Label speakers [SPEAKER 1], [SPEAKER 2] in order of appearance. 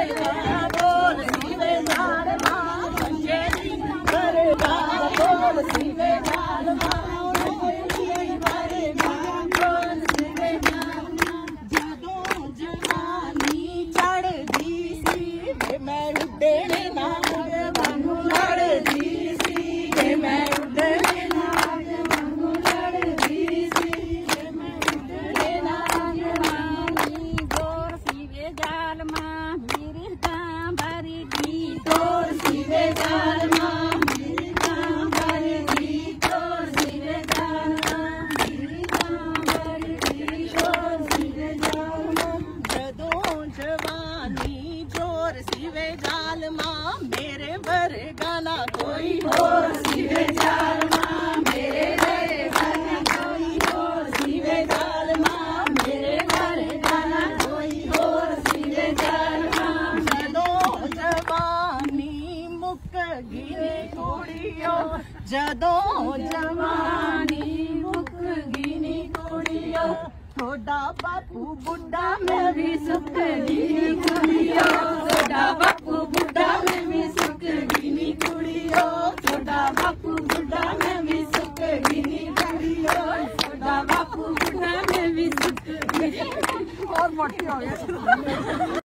[SPEAKER 1] बोल सीवे जाल मां बच्चे दी भरगा बोल सीवे जाल मां बोल सीवे जाल मां जदों जवानी चढ़दी सी वे मैं उड्डणे नाग वांगू लड़दी सी वे मैं उड्डणे नाग वांगू लड़दी सी वे मैं उड्डणे नाग वांगू गोर सीवे जाल मां मेरी कां भरी दी गोर सीवे जाल मां मेरी कां भरी दी गोर सीवे जाल मां मेरी कां भरी दी गोर सीवे जाल मां जदों जवानी जोर सीवे जाल मां मेरे वर्गा ना कोई होर सीवे जाल मां मेरे वर्गा ना कोई होर सीवे जाल मां मेरे वर्गा ना कोई होर सीवे जाल मां जदों जवानी मुक गिनी कुड़ियो जदों जवानी मुक गिनी कुड़ियो थोड़ा बापू बुढ़ा मैं भी सुख गिनी कुड़ियो थोड़ा बापू बुढ़ा मैं भी सुख गिनी कुड़ियो थोड़ा बापू बुढ़ा मैं भी सुख गिनी कुड़ियो थोड़ा बापू बुढ़ा मैं भी सुख गिनी और मोटी हो गया।